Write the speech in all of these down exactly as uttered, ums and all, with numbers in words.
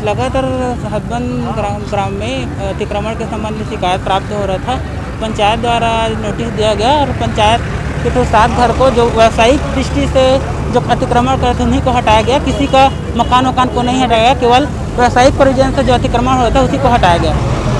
लगातार हथबंद ग्राम ग्राम में अतिक्रमण के संबंध में शिकायत प्राप्त हो रहा था। पंचायत द्वारा नोटिस दिया गया और पंचायत के तो सात घर को जो व्यावसायिक दृष्टि से जो अतिक्रमण करते थे उन्हीं को हटाया गया। किसी का मकान वकान को नहीं हटाया गया, केवल व्यावसायिक प्रयोजन से जो अतिक्रमण होता है उसी को हटाया गया।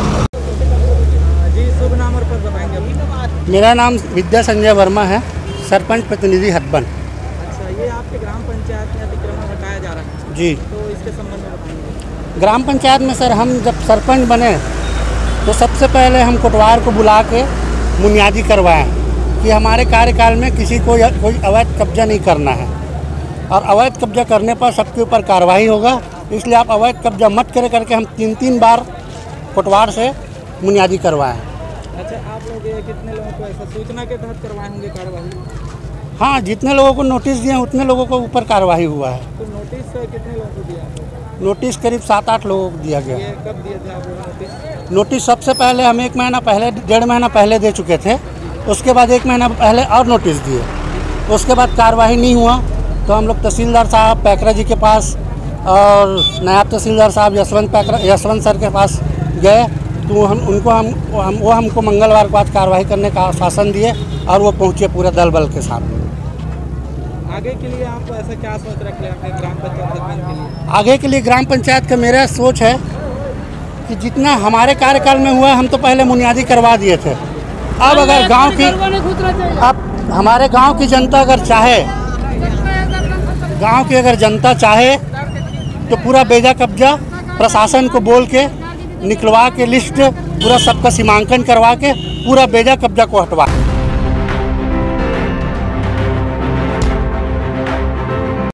जी, शुभ नाम और पद बताएंगे? मेरा नाम विद्या संजय वर्मा है, सरपंच प्रतिनिधि हथबंद। अच्छा, ये आपके ग्राम पंचायत में अतिक्रमण हटाया जा रहा है जी, तो इसके संबंध में बताएंगे? ग्राम पंचायत में सर हम जब सरपंच बने तो सबसे पहले हम कोटवार को बुला के बुनियादी करवाएं कि हमारे कार्यकाल में किसी को कोई अवैध कब्जा नहीं करना है और अवैध कब्जा करने पर सबके ऊपर कार्रवाई होगा, इसलिए आप अवैध कब्जा मत करे करके हम तीन तीन बार कोटवार से बुनियादी करवाएं। अच्छा, आप लोग कितने लोगों को ऐसा सूचना के तहत करवाए होंगे कार्रवाई? हाँ, जितने लोगों को नोटिस दिए उतने लोगों को ऊपर कार्रवाई हुआ है। तो नोटिस कितने लोगों को दिया? नोटिस करीब सात आठ लोगों को दिया गया। ये कब दिए थे आप लोग नोटिस? नोटिस सबसे पहले हम एक महीना पहले डेढ़ महीना पहले दे चुके थे, उसके बाद एक महीना पहले और नोटिस दिए। उसके बाद कार्रवाई नहीं हुआ तो हम लोग तहसीलदार साहब पैकरा जी के पास और नायब तहसीलदार साहब यशवंत पैकरा यशवंत सर के पास गए, तो हम उनको हम हम वो हमको मंगलवार के बाद कार्रवाई करने का आश्वासन दिए और वो पहुँचे पूरे दल बल के साथ। आगे के लिए आप ऐसा क्या सोच रखे अपने ग्राम पंचायत के लिए? आगे के लिए ग्राम पंचायत का मेरा सोच है कि जितना हमारे कार्यकाल में हुआ हम तो पहले बुनियादी करवा दिए थे। अब अगर गांव की अब हमारे गांव की जनता अगर चाहे गांव की अगर जनता चाहे तो पूरा बेजा कब्जा प्रशासन को बोल के निकलवा के लिस्ट पूरा सबका सीमांकन करवा के पूरा बेजा कब्जा को हटवा